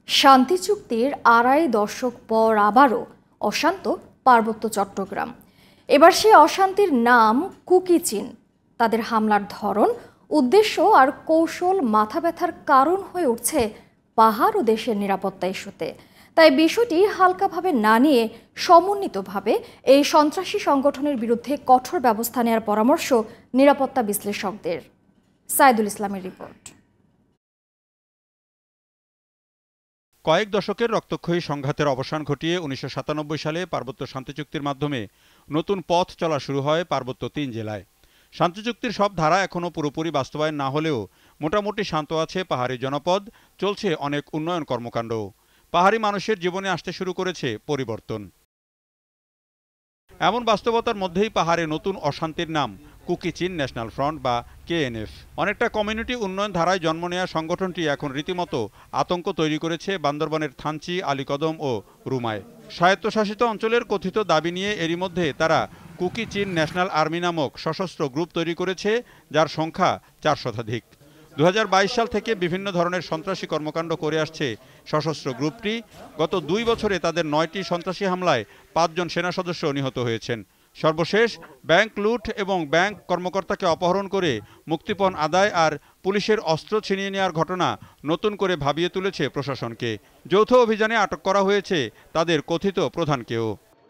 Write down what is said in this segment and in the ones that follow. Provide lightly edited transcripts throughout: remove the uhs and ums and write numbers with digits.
শান্তি চুক্তির আড়াই দশক পর আবারও অশান্ত পার্বত্য চট্টগ্রাম। এবার সেই অশান্তির নাম কুকি-চিন। তাদের হামলার ধরন, উদ্দেশ্য আর কৌশল মাথা ব্যথার কারণ হয়ে উঠছে পাহাড় ও দেশের নিরাপত্তা ইস্যুতে। তাই বিষয়টি হালকাভাবে না নিয়ে সমন্বিতভাবে এই সন্ত্রাসী সংগঠনের বিরুদ্ধে কঠোর ব্যবস্থা নেওয়ার পরামর্শ নিরাপত্তা বিশ্লেষকদের। সাইদুল ইসলামের রিপোর্ট। কয়েক দশকের রক্তক্ষয়ী সংঘাতের অবসান ঘটিয়ে ১৯৯৭ সালে পার্বত্য শান্তি চুক্তির মাধ্যমে নতুন পথ চলা শুরু হয় পার্বত্য ৩ জেলায়। শান্তি চুক্তির সব ধারা এখনও পুরোপুরি বাস্তবায়ন না হলেও মোটামুটি শান্ত আছে পাহাড়ি জনপদ, চলছে অনেক উন্নয়ন কর্মকাণ্ড। পাহাড়ি মানুষের জীবনে আসতে শুরু করেছে পরিবর্তন। এমন বাস্তবতার মধ্যেই পাহাড়ে নতুন অশান্তির নাম কুকি-চিন ন্যাশনাল ফ্রন্ট বা KNF। অনেকটা কমিউনিটি উন্নয়ন ধারায় জন্ম নেওয়া সংগঠনটি এখন রীতিমতো আতঙ্ক তৈরি করেছে বান্দরবানের থানচি, আলীকদম ও রুমায়। স্বায়ত্তশাসিত অঞ্চলের কথিত দাবি নিয়ে এরই মধ্যে তারা কুকি-চিন ন্যাশনাল আর্মি নামক সশস্ত্র গ্রুপ তৈরি করেছে, যার সংখ্যা ৪ শতাধিক। ২০২২ সাল থেকে বিভিন্ন ধরনের সন্ত্রাসী কর্মকাণ্ড করে আসছে সশস্ত্র গ্রুপটি। গত ২ বছরে তাদের ৯টি সন্ত্রাসী হামলায় ৫ জন সেনা সদস্য নিহত হয়েছেন। সর্বশেষ ব্যাংক লুট এবং ব্যাংক কর্মকর্তাকে অপহরণ করে মুক্তিপণ আদায় আর পুলিশের অস্ত্র ছিনিয়ে নেওয়ার ঘটনা নতুন করে ভাবিয়ে তুলেছে প্রশাসনকে। যৌথ অভিযানে আটক করা হয়েছে তাদের কথিত প্রধানকেও।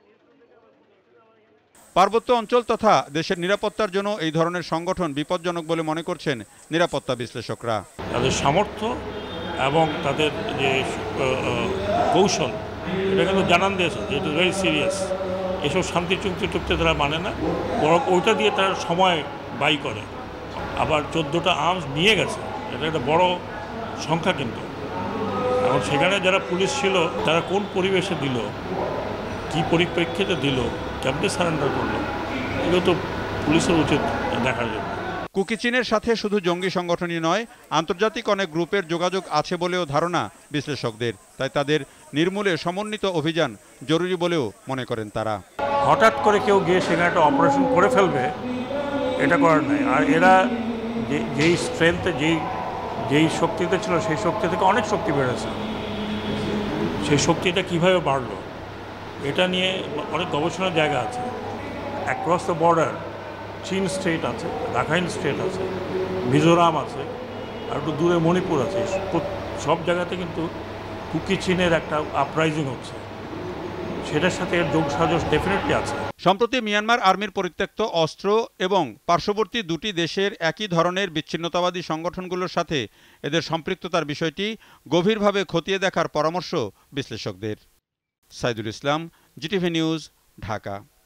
পার্বত্য অঞ্চল তথা দেশের নিরাপত্তার জন্য এই ধরনের সংগঠন বিপজ্জনক বলে মনে করছেন নিরাপত্তা বিশ্লেষকরা। তাদের সামর্থ্য এবং তাদের যে কৌশল, এটা কিন্তু জানান দিয়েছে যে ইট ইজ ভেরি সিরিয়াস। এসব শান্তি চুক্তি তারা মানে না, বরং ওইটা দিয়ে তারা সময় ব্যয় করে। আবার 14টা আর্মস নিয়ে গেছে, এটা একটা বড় সংখ্যা কিন্তু। এখন সেখানে যারা পুলিশ ছিল তারা কোন পরিবেশে দিল, কী পরিপ্রেক্ষিতে দিল, কেমনে সারেন্ডার করলো, এগুলো তো পুলিশের উচিত দেখার জন্য। কুকি-চিনের সাথে শুধু জঙ্গি সংগঠনই নয়, আন্তর্জাতিক অনেক গ্রুপের যোগাযোগ আছে বলেও ধারণা বিশ্লেষকদের। তাই তাদের নির্মূলে সমন্বিত অভিযান জরুরি বলেও মনে করেন তারা। হঠাৎ করে কেউ গিয়ে সেখানে একটা অপারেশন করে ফেলবে, এটা করার নাই। আর এরা যেই স্ট্রেংথে যেই শক্তিতে ছিল সেই শক্তি থেকে অনেক শক্তি বেড়েছে। সেই শক্তিটা কীভাবে বাড়লো এটা নিয়ে অনেক গবেষণার জায়গা আছে। Across the border Chin state আছে, রাখাইন স্টেট আছে, মিজোরাম আছে, আর একটু দূরে মণিপুর আছে। সব জায়গাতে কিন্তু কুকি-চিনের একটা আপরাইজিং হচ্ছে, সেটার সাথে এর যোগসাজশ ডেফিনেটলি আছে। সম্প্রতি মিয়ানমার আর্মির পরিত্যক্ত অস্ত্র এবং পার্শ্ববর্তী দুটি দেশের একই ধরনের বিচ্ছিন্নতাবাদী সংগঠনগুলোর সাথে এদের সম্পৃক্ততার বিষয়টি গভীরভাবে খতিয়ে দেখার পরামর্শ বিশ্লেষকদের। Saidul Islam, GTV news, Dhaka.